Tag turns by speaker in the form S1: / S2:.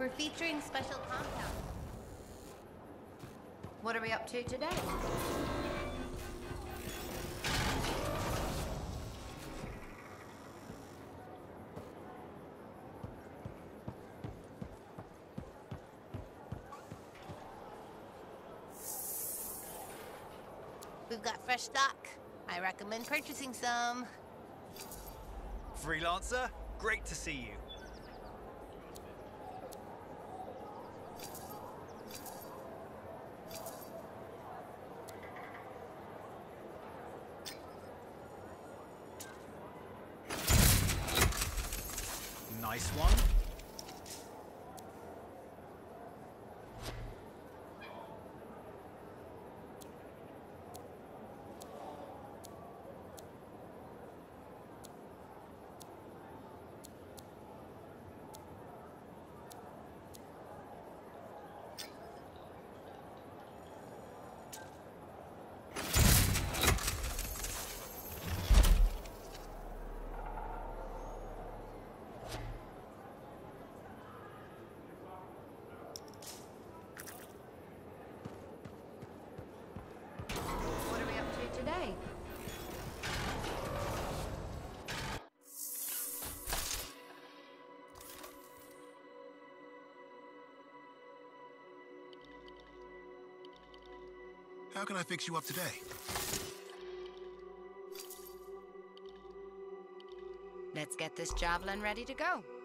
S1: We're featuring special compounds. What are we up to today? We've got fresh stock. I recommend purchasing some.
S2: Freelancer, great to see you. Nice one.
S1: Today.
S3: How can I fix you up today?
S1: Let's get this javelin ready to go.